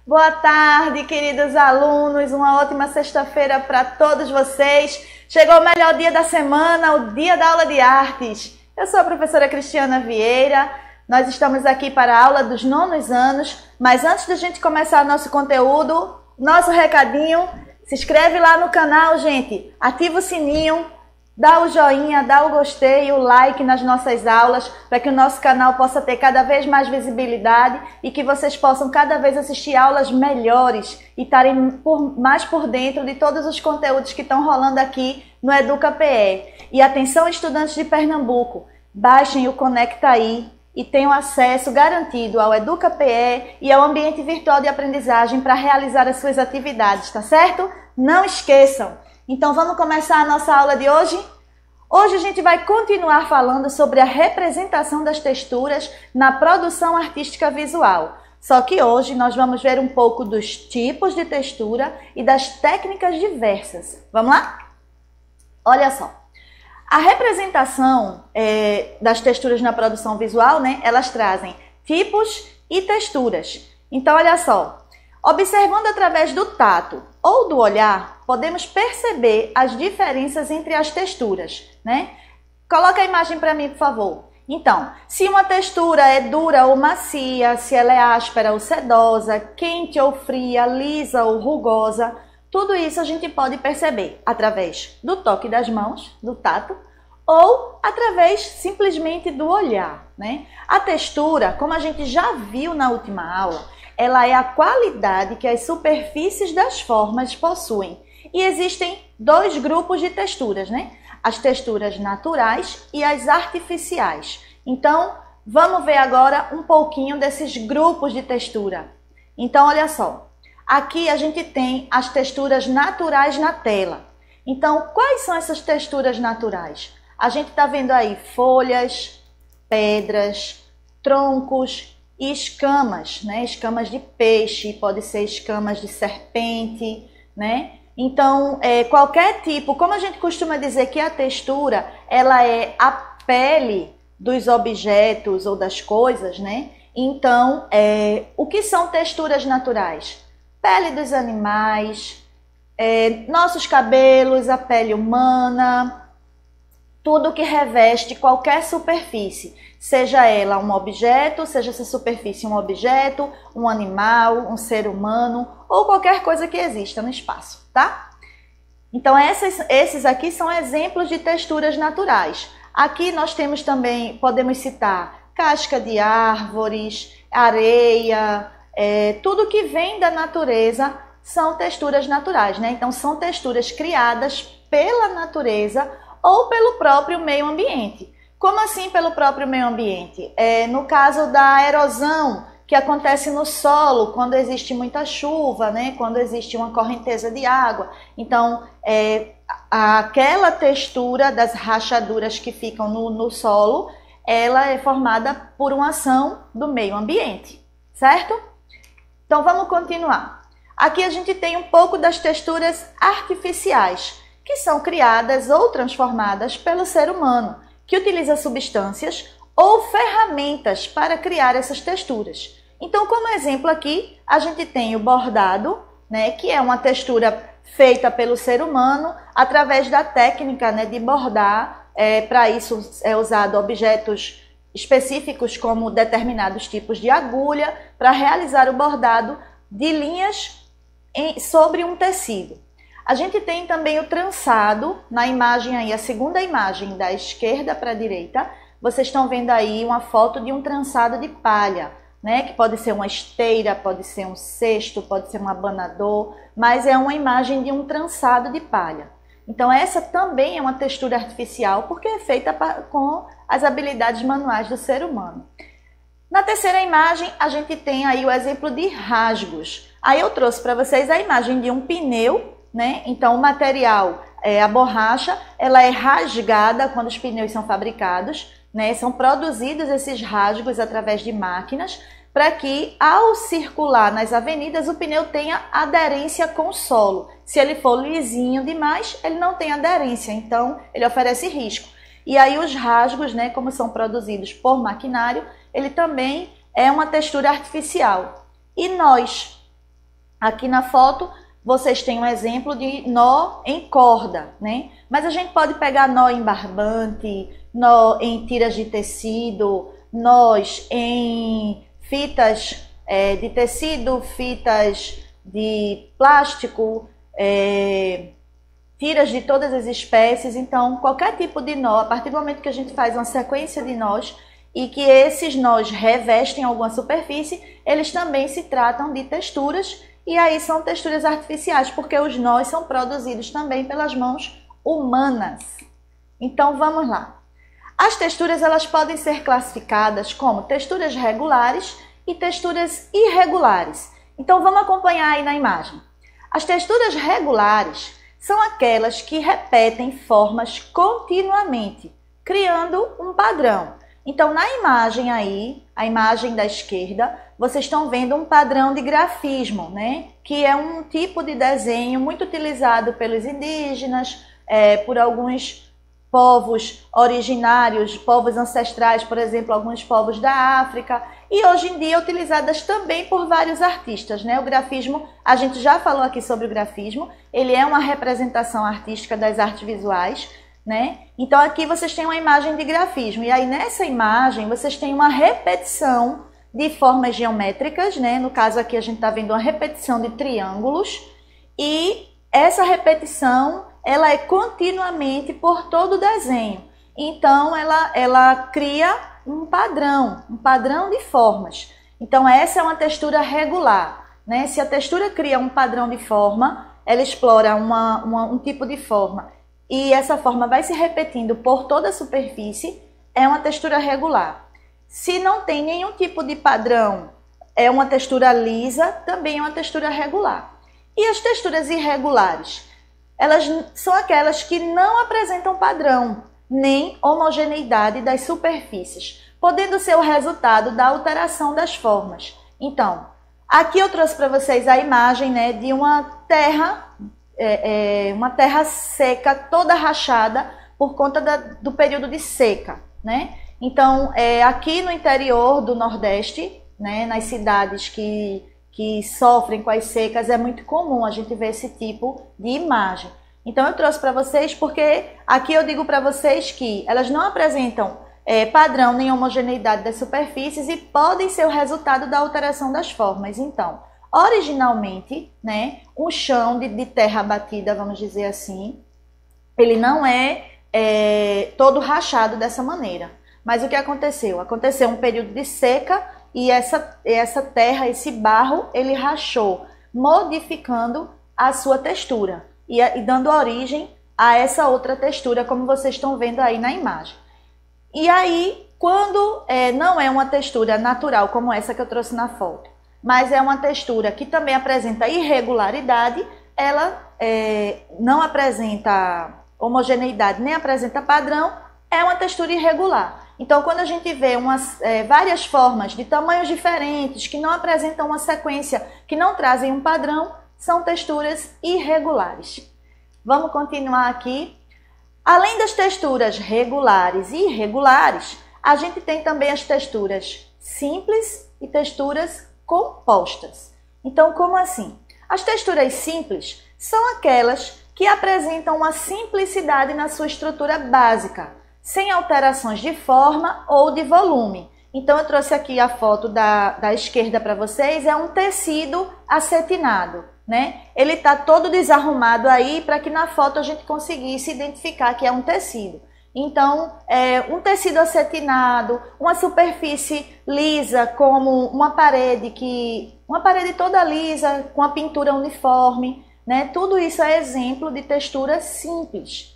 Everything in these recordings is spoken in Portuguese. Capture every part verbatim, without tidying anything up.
Boa tarde, queridos alunos. Uma ótima sexta-feira para todos vocês. Chegou o melhor dia da semana, o dia da aula de artes. Eu sou a professora Cristiana Vieira. Nós estamos aqui para a aula dos nonos anos. Mas antes da gente começar nosso conteúdo, nosso recadinho, se inscreve lá no canal, gente. Ativa o sininho. Dá o joinha, dá o gostei, o like nas nossas aulas, para que o nosso canal possa ter cada vez mais visibilidade e que vocês possam cada vez assistir aulas melhores e estarem por, mais por dentro de todos os conteúdos que estão rolando aqui no Educa P E. E atenção, estudantes de Pernambuco, baixem o Conecta Aí e tenham acesso garantido ao Educa P E e ao ambiente virtual de aprendizagem para realizar as suas atividades, tá certo? Não esqueçam! Então vamos começar a nossa aula de hoje? Hoje a gente vai continuar falando sobre a representação das texturas na produção artística visual. Só que hoje nós vamos ver um pouco dos tipos de textura e das técnicas diversas. Vamos lá? Olha só. A representação é, das texturas na produção visual, né, elas trazem tipos e texturas. Então olha só. Observando através do tato ou do olhar, podemos perceber as diferenças entre as texturas, né? Coloca a imagem para mim, por favor. Então, se uma textura é dura ou macia, se ela é áspera ou sedosa, quente ou fria, lisa ou rugosa, tudo isso a gente pode perceber através do toque das mãos, do tato, ou através simplesmente do olhar, né? A textura, como a gente já viu na última aula, ela é a qualidade que as superfícies das formas possuem. E existem dois grupos de texturas, né? As texturas naturais e as artificiais. Então, vamos ver agora um pouquinho desses grupos de textura. Então, olha só. Aqui a gente tem as texturas naturais na tela. Então, quais são essas texturas naturais? A gente está vendo aí folhas, pedras, troncos e escamas, né? Escamas de peixe, pode ser escamas de serpente, né? Então, é, qualquer tipo, como a gente costuma dizer que a textura, ela é a pele dos objetos ou das coisas, né? Então, é, o que são texturas naturais? Pele dos animais, é, nossos cabelos, a pele humana, tudo que reveste qualquer superfície, seja ela um objeto, seja essa superfície um objeto, um animal, um ser humano ou qualquer coisa que exista no espaço, tá? Então esses, esses aqui são exemplos de texturas naturais. Aqui nós temos também, podemos citar casca de árvores, areia, é, tudo que vem da natureza são texturas naturais, né? Então são texturas criadas pela natureza ou pelo próprio meio ambiente. Como assim pelo próprio meio ambiente? É, no caso da erosão que acontece no solo, quando existe muita chuva, né? Quando existe uma correnteza de água. Então, é, aquela textura das rachaduras que ficam no, no solo, ela é formada por uma ação do meio ambiente, certo? Então, vamos continuar. Aqui a gente tem um pouco das texturas artificiais, que são criadas ou transformadas pelo ser humano, que utiliza substâncias ou ferramentas para criar essas texturas. Então, como exemplo aqui, a gente tem o bordado, né, que é uma textura feita pelo ser humano através da técnica, né, de bordar. É, para isso é usado objetos específicos como determinados tipos de agulha para realizar o bordado de linhas em, sobre um tecido. A gente tem também o trançado, na imagem aí, a segunda imagem da esquerda para a direita, vocês estão vendo aí uma foto de um trançado de palha, né? Que pode ser uma esteira, pode ser um cesto, pode ser um abanador, mas é uma imagem de um trançado de palha. Então essa também é uma textura artificial, porque é feita com as habilidades manuais do ser humano. Na terceira imagem, a gente tem aí o exemplo de rasgos. Aí eu trouxe para vocês a imagem de um pneu, né? Então, o material, é, a borracha, ela é rasgada quando os pneus são fabricados, né? São produzidos esses rasgos através de máquinas para que, ao circular nas avenidas, o pneu tenha aderência com o solo. Se ele for lisinho demais, ele não tem aderência, então ele oferece risco. E aí os rasgos, né, como são produzidos por maquinário, ele também é uma textura artificial. E nós? Aqui na foto vocês têm um exemplo de nó em corda, né? Mas a gente pode pegar nó em barbante, nó em tiras de tecido, nós em fitas é, de tecido, fitas de plástico, é, tiras de todas as espécies. Então, qualquer tipo de nó, a partir do momento que a gente faz uma sequência de nós e que esses nós revestem alguma superfície, eles também se tratam de texturas, e aí são texturas artificiais, porque os nós são produzidos também pelas mãos humanas. Então, vamos lá. As texturas, elas podem ser classificadas como texturas regulares e texturas irregulares. Então, vamos acompanhar aí na imagem. As texturas regulares são aquelas que repetem formas continuamente, criando um padrão. Então, na imagem aí, a imagem da esquerda, vocês estão vendo um padrão de grafismo, né? Que é um tipo de desenho muito utilizado pelos indígenas, é, por alguns povos originários, povos ancestrais, por exemplo, alguns povos da África, e hoje em dia utilizadas também por vários artistas, né? O grafismo, a gente já falou aqui sobre o grafismo, ele é uma representação artística das artes visuais, né? Então aqui vocês têm uma imagem de grafismo, e aí nessa imagem vocês têm uma repetição de formas geométricas, né? No caso aqui a gente está vendo uma repetição de triângulos, e essa repetição ela é continuamente por todo o desenho. Então ela, ela cria um padrão, um padrão de formas. Então essa é uma textura regular, né? Se a textura cria um padrão de forma, ela explora uma, uma, um tipo de forma, e essa forma vai se repetindo por toda a superfície, é uma textura regular. Se não tem nenhum tipo de padrão, é uma textura lisa, também é uma textura regular. E as texturas irregulares? Elas são aquelas que não apresentam padrão, nem homogeneidade das superfícies, podendo ser o resultado da alteração das formas. Então, aqui eu trouxe para vocês a imagem, né, de uma terra, é, é, uma terra seca, toda rachada por conta da, do período de seca, né? Então, é, aqui no interior do Nordeste, né, nas cidades que, que sofrem com as secas, é muito comum a gente ver esse tipo de imagem. Então, eu trouxe para vocês porque aqui eu digo para vocês que elas não apresentam é, padrão nem homogeneidade das superfícies e podem ser o resultado da alteração das formas. Então, originalmente, né, um chão de, de terra batida, vamos dizer assim, ele não é, é todo rachado dessa maneira. Mas o que aconteceu? Aconteceu um período de seca e essa, essa terra, esse barro, ele rachou, modificando a sua textura e, e dando origem a essa outra textura, como vocês estão vendo aí na imagem. E aí, quando é, não é uma textura natural como essa que eu trouxe na foto, mas é uma textura que também apresenta irregularidade, ela é, não apresenta homogeneidade nem apresenta padrão, é uma textura irregular. Então, quando a gente vê umas, é, várias formas de tamanhos diferentes, que não apresentam uma sequência, que não trazem um padrão, são texturas irregulares. Vamos continuar aqui. Além das texturas regulares e irregulares, a gente tem também as texturas simples e texturas compostas. Então, como assim? As texturas simples são aquelas que apresentam uma simplicidade na sua estrutura básica, sem alterações de forma ou de volume. Então, eu trouxe aqui a foto da, da esquerda para vocês, é um tecido acetinado, né? Ele está todo desarrumado aí para que na foto a gente conseguisse identificar que é um tecido. Então, é um tecido acetinado, uma superfície lisa, como uma parede, que, uma parede toda lisa, com a pintura uniforme, né? Tudo isso é exemplo de textura simples.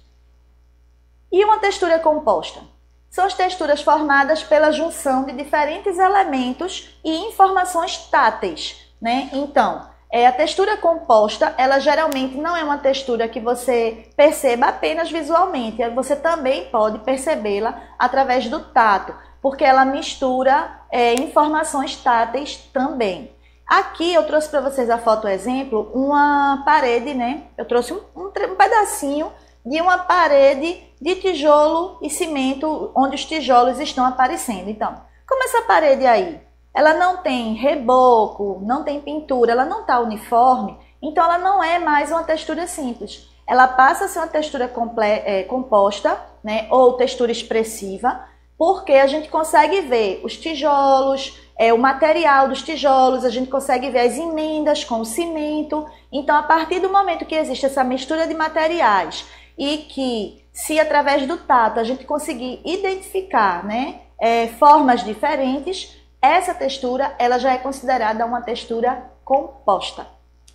E uma textura composta? São as texturas formadas pela junção de diferentes elementos e informações táteis, né? Então, é, a textura composta, ela geralmente não é uma textura que você perceba apenas visualmente, você também pode percebê-la através do tato, porque ela mistura é, informações táteis também. Aqui eu trouxe para vocês a foto exemplo, uma parede, né? Eu trouxe um, um, um pedacinho de uma parede de tijolo e cimento, onde os tijolos estão aparecendo. Então, como essa parede aí? ela não tem reboco, não tem pintura, ela não está uniforme, então ela não é mais uma textura simples. Ela passa a ser uma textura é, composta, né, ou textura expressiva, porque a gente consegue ver os tijolos, é, o material dos tijolos, a gente consegue ver as emendas com o cimento. Então, a partir do momento que existe essa mistura de materiais e que, se através do tato a gente conseguir identificar, né, é, formas diferentes, essa textura ela já é considerada uma textura composta.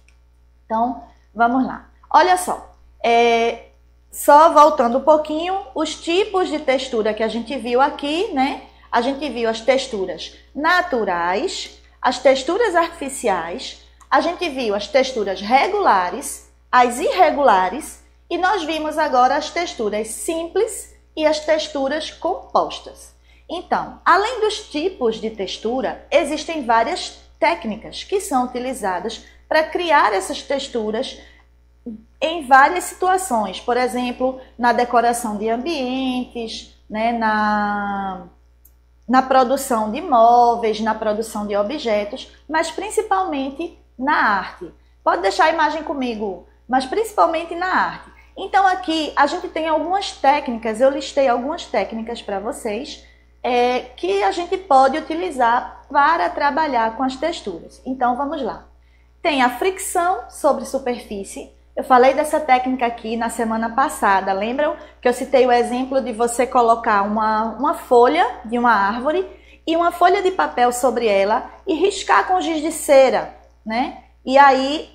Então, vamos lá. Olha só, é, só voltando um pouquinho, os tipos de textura que a gente viu aqui, né? A gente viu as texturas naturais, as texturas artificiais, a gente viu as texturas regulares, as irregulares, e nós vimos agora as texturas simples e as texturas compostas. Então, além dos tipos de textura, existem várias técnicas que são utilizadas para criar essas texturas em várias situações. Por exemplo, na decoração de ambientes, né, na, na produção de móveis, na produção de objetos, mas principalmente na arte. Pode deixar a imagem comigo, mas principalmente na arte. Então aqui a gente tem algumas técnicas, eu listei algumas técnicas para vocês, é, que a gente pode utilizar para trabalhar com as texturas. Então vamos lá. Tem a fricção sobre superfície. Eu falei dessa técnica aqui na semana passada, lembram que eu citei o exemplo de você colocar uma, uma folha de uma árvore e uma folha de papel sobre ela e riscar com giz de cera, né? E aí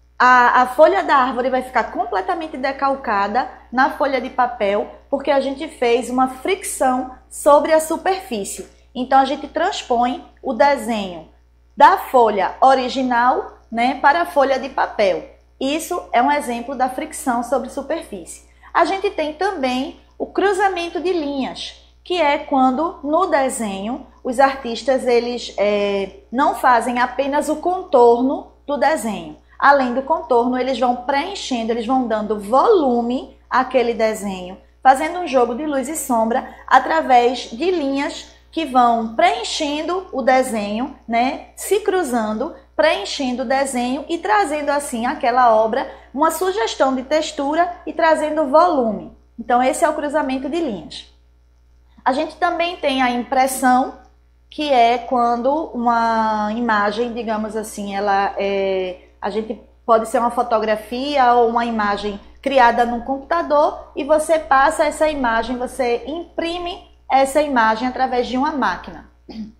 a, a folha da árvore vai ficar completamente decalcada na folha de papel, porque a gente fez uma fricção sobre a superfície. Então a gente transpõe o desenho da folha original, né, para a folha de papel. Isso é um exemplo da fricção sobre superfície. A gente tem também o cruzamento de linhas, que é quando no desenho os artistas eles é, não fazem apenas o contorno do desenho. Além do contorno, eles vão preenchendo, eles vão dando volume àquele desenho, fazendo um jogo de luz e sombra através de linhas que vão preenchendo o desenho, né, se cruzando, preenchendo o desenho e trazendo assim àquela obra uma sugestão de textura e trazendo volume. Então esse é o cruzamento de linhas. A gente também tem a impressão, que é quando uma imagem, digamos assim, ela é, a gente pode ser uma fotografia ou uma imagem criada num computador e você passa essa imagem, você imprime essa imagem através de uma máquina.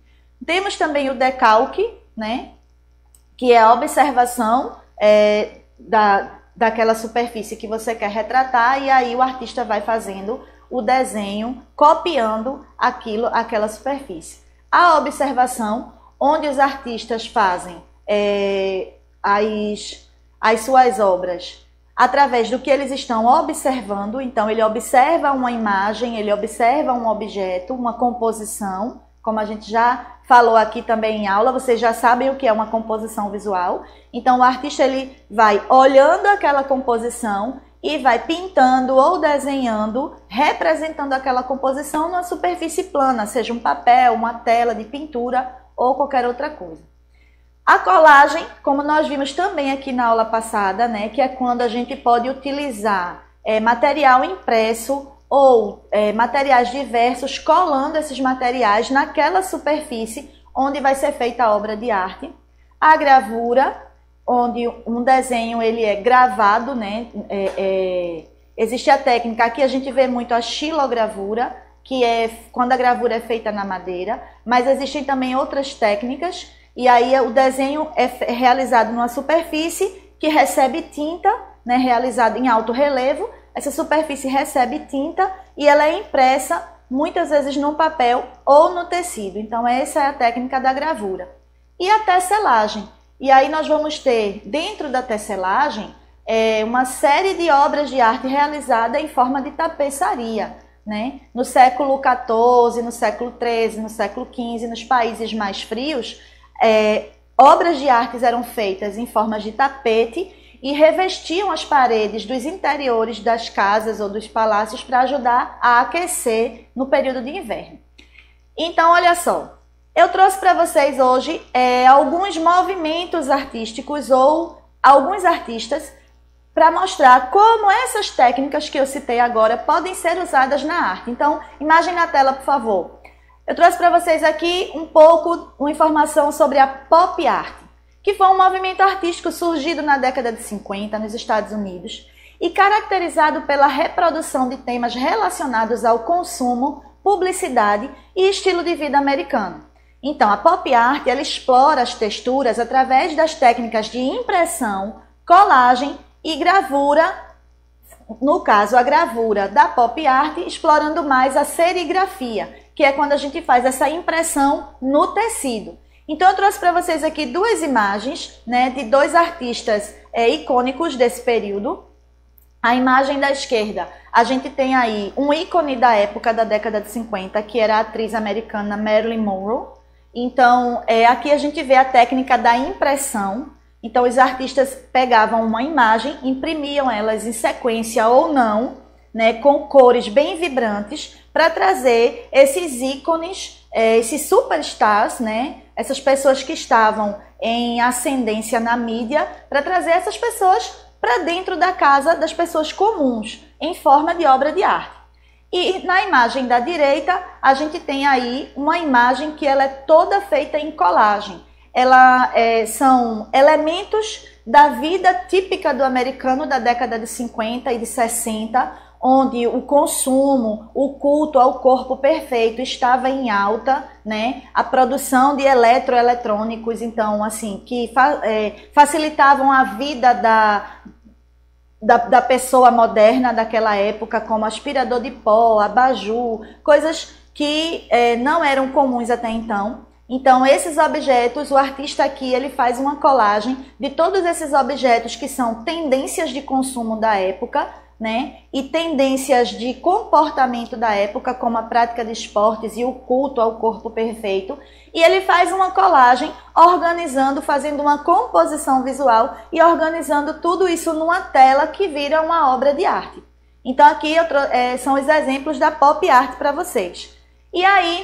Temos também o decalque, né, que é a observação é, da, daquela superfície que você quer retratar, e aí o artista vai fazendo o desenho, copiando aquilo, aquela superfície. A observação, onde os artistas fazem é, as, as suas obras através do que eles estão observando. Então ele observa uma imagem, ele observa um objeto, uma composição, como a gente já falou aqui também em aula, vocês já sabem o que é uma composição visual. Então o artista ele vai olhando aquela composição e vai pintando ou desenhando, representando aquela composição numa superfície plana, seja um papel, uma tela de pintura ou qualquer outra coisa. A colagem, como nós vimos também aqui na aula passada, né, que é quando a gente pode utilizar é, material impresso ou é, materiais diversos, colando esses materiais naquela superfície onde vai ser feita a obra de arte. A gravura, onde um desenho ele é gravado, né? É, é, existe a técnica, aqui a gente vê muito a xilogravura, que é quando a gravura é feita na madeira, mas existem também outras técnicas, e aí o desenho é realizado numa superfície que recebe tinta, né? Realizado em alto relevo. Essa superfície recebe tinta e ela é impressa muitas vezes no papel ou no tecido. Então essa é a técnica da gravura. E a tecelagem. E aí nós vamos ter dentro da tecelagem é, uma série de obras de arte realizada em forma de tapeçaria, né? No século quatorze, no século treze, no século quinze, nos países mais frios, é, obras de artes eram feitas em formas de tapete e revestiam as paredes dos interiores das casas ou dos palácios para ajudar a aquecer no período de inverno. Então, olha só, Eu trouxe para vocês hoje é, alguns movimentos artísticos ou alguns artistas para mostrar como essas técnicas que eu citei agora podem ser usadas na arte. Então, imagem na tela, por favor. Eu trouxe para vocês aqui um pouco uma informação sobre a pop art, que foi um movimento artístico surgido na década de cinquenta nos Estados Unidos e caracterizado pela reprodução de temas relacionados ao consumo, publicidade e estilo de vida americano. Então, a pop art ela explora as texturas através das técnicas de impressão, colagem e gravura, no caso a gravura da pop art, explorando mais a serigrafia, que é quando a gente faz essa impressão no tecido. Então eu trouxe para vocês aqui duas imagens, né, de dois artistas é, icônicos desse período. A imagem da esquerda, a gente tem aí um ícone da época da década de cinquenta, que era a atriz americana Marilyn Monroe. Então, é, aqui a gente vê a técnica da impressão. Então, os artistas pegavam uma imagem, imprimiam elas em sequência ou não, né, com cores bem vibrantes, para trazer esses ícones, é, esses superstars, né, essas pessoas que estavam em ascendência na mídia, para trazer essas pessoas para dentro da casa das pessoas comuns, em forma de obra de arte. E na imagem da direita, a gente tem aí uma imagem que ela é toda feita em colagem. Ela é, são elementos da vida típica do americano da década de cinquenta e de sessenta, onde o consumo, o culto ao corpo perfeito estava em alta, né? A produção de eletroeletrônicos, então, assim, que fa é, facilitavam a vida da, da, da pessoa moderna daquela época, como aspirador de pó, abajur, coisas que é, não eram comuns até então. Então, esses objetos, o artista aqui, ele faz uma colagem de todos esses objetos que são tendências de consumo da época, né? E tendências de comportamento da época, como a prática de esportes e o culto ao corpo perfeito. E ele faz uma colagem organizando, fazendo uma composição visual e organizando tudo isso numa tela que vira uma obra de arte. Então, aqui eu é, são os exemplos da pop art para vocês. E aí,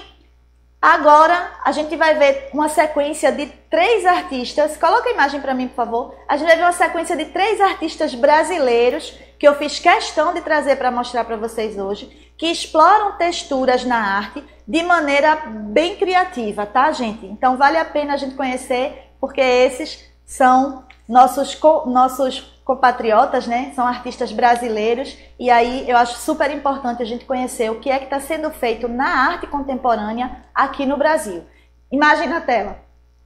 agora a gente vai ver uma sequência de três artistas. Coloca a imagem para mim, por favor. A gente vai ver uma sequência de três artistas brasileiros que eu fiz questão de trazer para mostrar para vocês hoje, que exploram texturas na arte de maneira bem criativa, tá, gente? Então vale a pena a gente conhecer, porque esses são nossos, nossos compatriotas, né? São artistas brasileiros, e aí eu acho super importante a gente conhecer o que é que está sendo feito na arte contemporânea aqui no Brasil. Imagem na tela.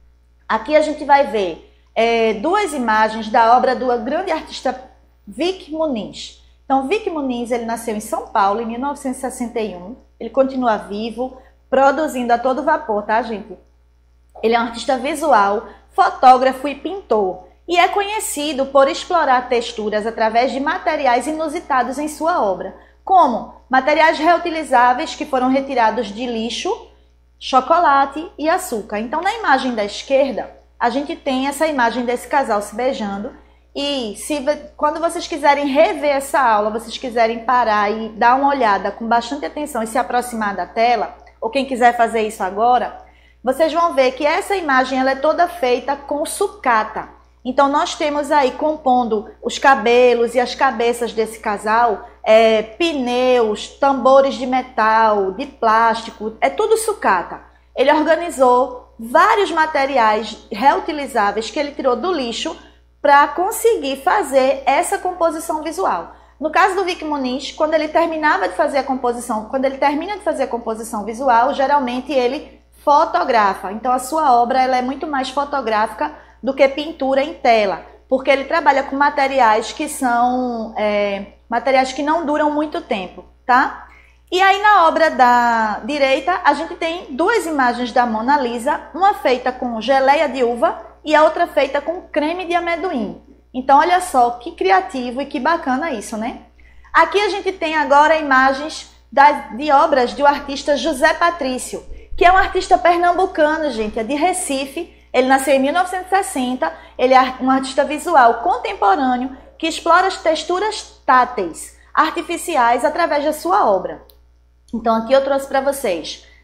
Aqui a gente vai ver é, duas imagens da obra do grande artista Vic Muniz. Então, Vic Muniz, ele nasceu em São Paulo em mil novecentos e sessenta e um. Ele continua vivo, produzindo a todo vapor, tá, gente? Ele é um artista visual, fotógrafo e pintor. E é conhecido por explorar texturas através de materiais inusitados em sua obra, como materiais reutilizáveis que foram retirados de lixo, chocolate e açúcar. Então, na imagem da esquerda, a gente tem essa imagem desse casal se beijando. E se, quando vocês quiserem rever essa aula, vocês quiserem parar e dar uma olhada com bastante atenção e se aproximar da tela, ou quem quiser fazer isso agora, vocês vão ver que essa imagem ela é toda feita com sucata. Então nós temos aí compondo os cabelos e as cabeças desse casal, é, pneus, tambores de metal, de plástico, é tudo sucata. Ele organizou vários materiais reutilizáveis que ele tirou do lixo para conseguir fazer essa composição visual. No caso do Vic Muniz, quando ele terminava de fazer a composição, quando ele termina de fazer a composição visual, geralmente ele fotografa. Então a sua obra ela é muito mais fotográfica do que pintura em tela, porque ele trabalha com materiais que são é, materiais que não duram muito tempo, tá? E aí na obra da direita a gente tem duas imagens da Mona Lisa, uma feita com geleia de uva e a outra feita com creme de amendoim. Então, olha só que criativo e que bacana isso, né? Aqui a gente tem agora imagens das, de obras do artista José Patrício, que é um artista pernambucano, gente, é de Recife. Ele nasceu em mil novecentos e sessenta, ele é um artista visual contemporâneo que explora as texturas táteis, artificiais, através da sua obra. Então, aqui eu trouxe para vocês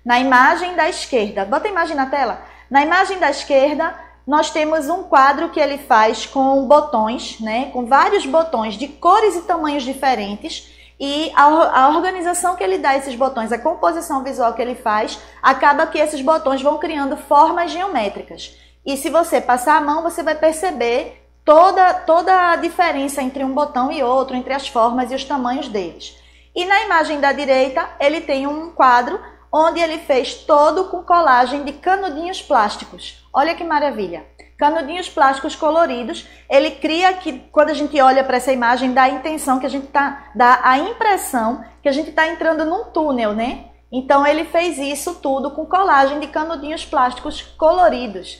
Na imagem da esquerda, bota a imagem na tela. Na imagem da esquerda, nós temos um quadro que ele faz com botões, né? Com vários botões de cores e tamanhos diferentes. E a, a organização que ele dá a esses botões, a composição visual que ele faz, acaba que esses botões vão criando formas geométricas. E se você passar a mão, você vai perceber toda, toda a diferença entre um botão e outro, entre as formas e os tamanhos deles. E na imagem da direita, ele tem um quadro onde ele fez todo com colagem de canudinhos plásticos. Olha que maravilha! Canudinhos plásticos coloridos. Ele cria que, quando a gente olha para essa imagem, dá a intenção que a gente tá, dá a impressão que a gente está entrando num túnel, né? Então ele fez isso tudo com colagem de canudinhos plásticos coloridos.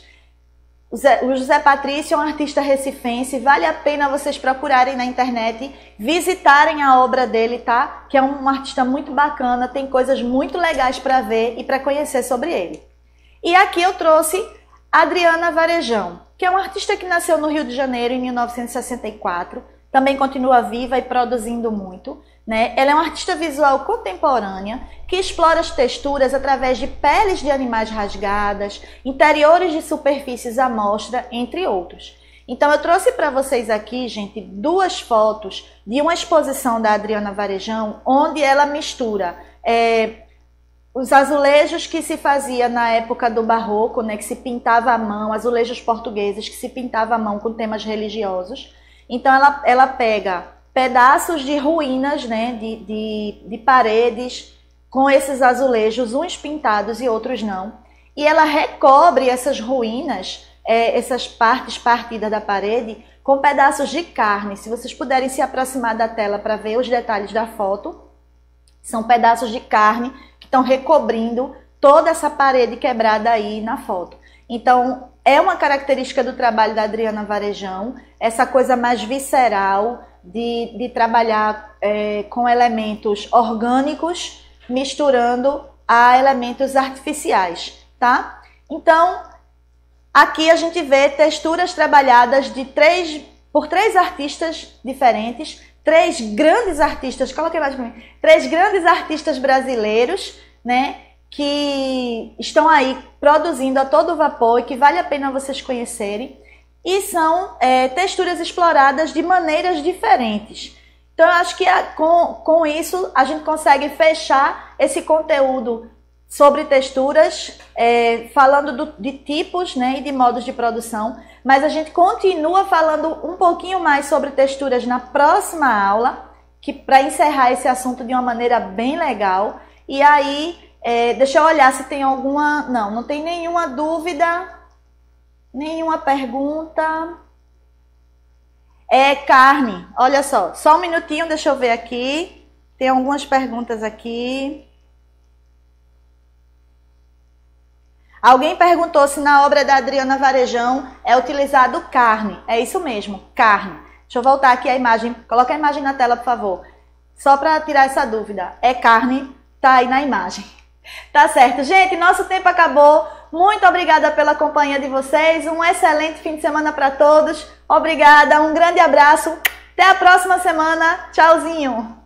O José Patrício é um artista recifense, vale a pena vocês procurarem na internet, visitarem a obra dele, tá? Que é um artista muito bacana, tem coisas muito legais para ver e para conhecer sobre ele. E aqui eu trouxe Adriana Varejão, que é uma artista que nasceu no Rio de Janeiro em mil novecentos e sessenta e quatro, também continua viva e produzindo muito, né? Ela é uma artista visual contemporânea que explora as texturas através de peles de animais rasgadas, interiores de superfícies à mostra, entre outros. Então eu trouxe para vocês aqui, gente, duas fotos de uma exposição da Adriana Varejão, onde ela mistura é, os azulejos que se fazia na época do barroco, né, que se pintava à mão, azulejos portugueses que se pintava à mão com temas religiosos. Então ela, ela pega pedaços de ruínas, né, de, de, de paredes com esses azulejos, uns pintados e outros não. E ela recobre essas ruínas, é, essas partes partidas da parede, com pedaços de carne. Se vocês puderem se aproximar da tela para ver os detalhes da foto, são pedaços de carne que estão recobrindo toda essa parede quebrada aí na foto. Então, é uma característica do trabalho da Adriana Varejão, essa coisa mais visceral de, de trabalhar é, com elementos orgânicos, misturando a elementos artificiais, tá? Então, aqui a gente vê texturas trabalhadas de três, por três artistas diferentes, três grandes artistas, coloquei mais para mim, três grandes artistas brasileiros, né? Que estão aí produzindo a todo vapor e que vale a pena vocês conhecerem. E são é, texturas exploradas de maneiras diferentes. Então, eu acho que a, com, com isso a gente consegue fechar esse conteúdo sobre texturas, é, falando do, de tipos, né, e de modos de produção. Mas a gente continua falando um pouquinho mais sobre texturas na próxima aula, que para encerrar esse assunto de uma maneira bem legal. E aí... É, deixa eu olhar se tem alguma... Não, não tem nenhuma dúvida, nenhuma pergunta. É carne, olha só, só um minutinho, deixa eu ver aqui. Tem algumas perguntas aqui. Alguém perguntou se na obra da Adriana Varejão é utilizado carne. É isso mesmo, carne. Deixa eu voltar aqui a imagem, coloca a imagem na tela, por favor. Só para tirar essa dúvida. É carne, tá aí na imagem. Tá certo, gente, nosso tempo acabou. Muito obrigada pela companhia de vocês. Um excelente fim de semana para todos. Obrigada, um grande abraço. Até a próxima semana. Tchauzinho.